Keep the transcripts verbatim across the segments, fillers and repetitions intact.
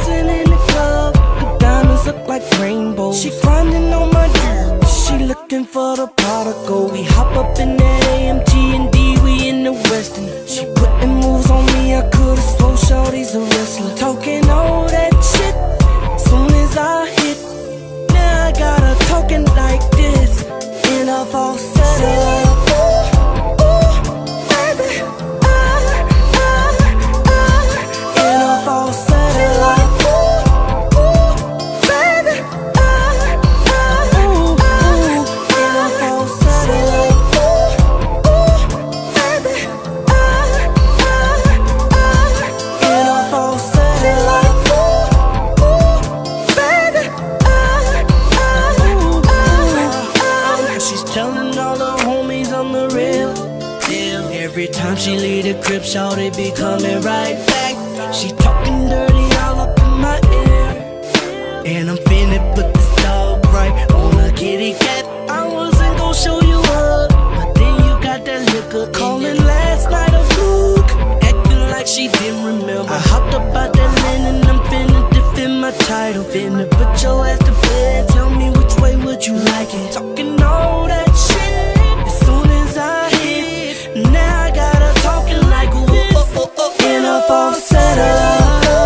dancing in the club, the diamonds look like rainbows. She grinding on my dick, she looking for the prodigal. We hop up in that A M G and D, we in the Western. She putting moves on me, I could've swore shorty's a wrestler. Talking all that shit, soon as I hit, now I got her talking like this in a falsetto. Every time she leave the crib, shawty be coming right back. She talking dirty all up in my ear, and I'm finna put this dog right on a kitty cat. I wasn't gon' show you up, but then you got that liquor. Calling last night a fluke, acting like she didn't remember. I hopped up out that linen, I'm finna defend my title. Finna put your ass to bed, tell me which way would you like it. Talking all that shit, as soon as I hit, now I got her talking like ooh, ooh, ooh, ooh, in a falsetto.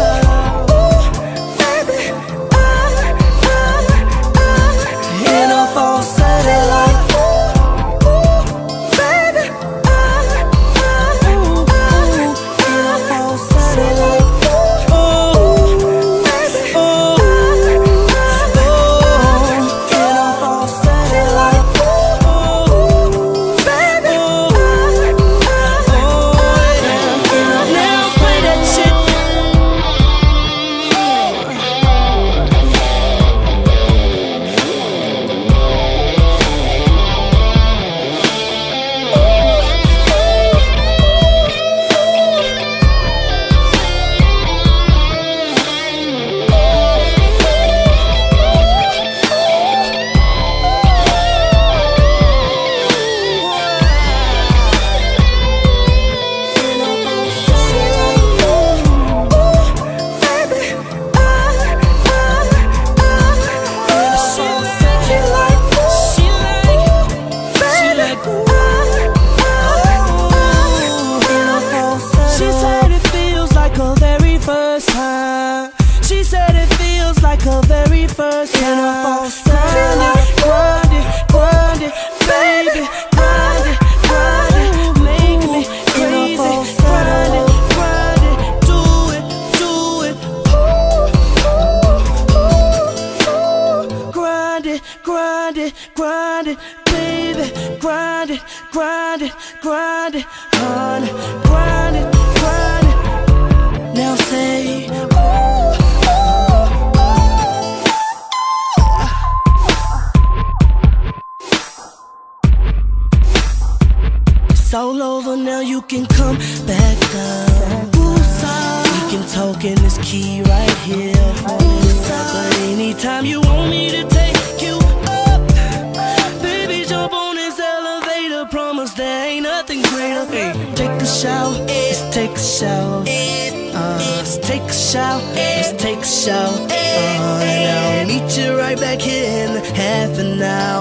She said it feels like her very first time. Grind it, grind it, baby, grind it, grind it, make me crazy. Grind it, grind it, do it, do it. Grind it, grind it, grind it, baby, grind it, grind it, grind it, honey, grind it, grind it. Now say. It's all over now, you can come back down. We can talk in this key right here. But anytime you want me to take you up, baby, jump on this elevator. Promise there ain't nothing greater. Hey, take a shower, let's take a shower. Uh, let's take a shower, let's take a shower. Uh, and I'll meet you right back here in half an hour.